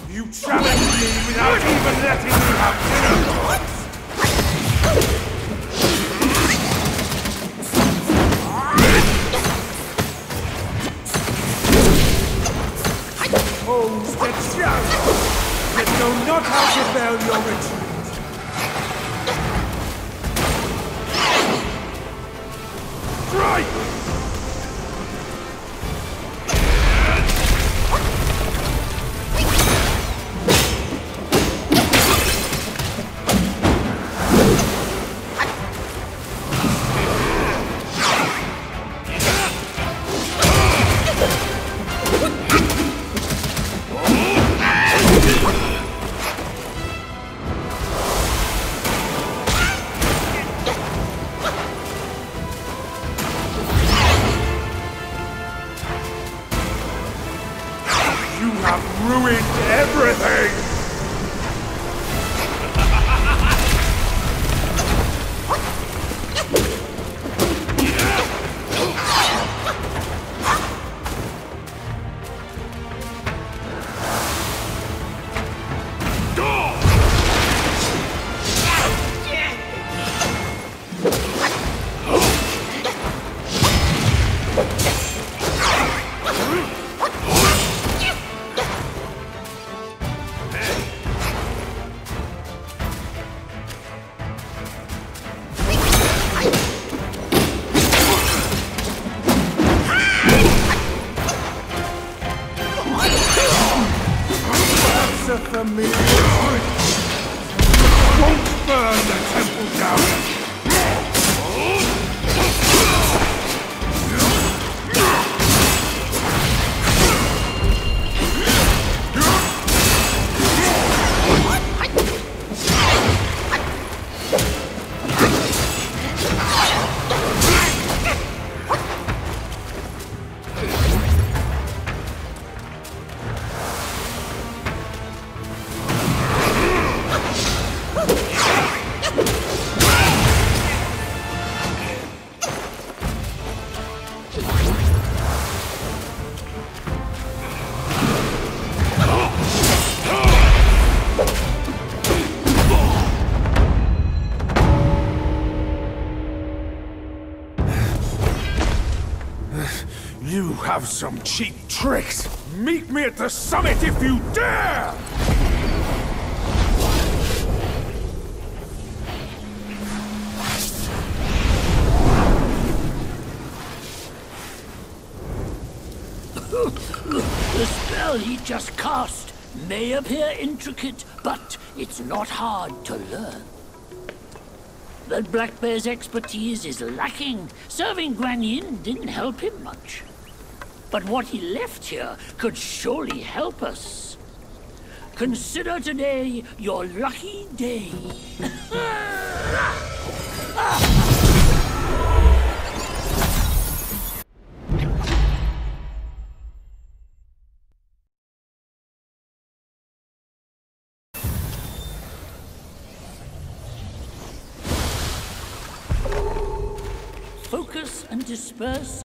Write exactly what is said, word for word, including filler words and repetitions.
You challenged me without even letting me have dinner! Opposed the challenge, yet know not how to fail your retreat. Strike! You have ruined everything! A familiar sight. Won't burn the temple down. You have some cheap tricks! Meet me at the summit if you dare! The spell he just cast may appear intricate, but it's not hard to learn. That Black Bear's expertise is lacking. Serving Guan Yin didn't help him much. But what he left here could surely help us. Consider today your lucky day. Focus and disperse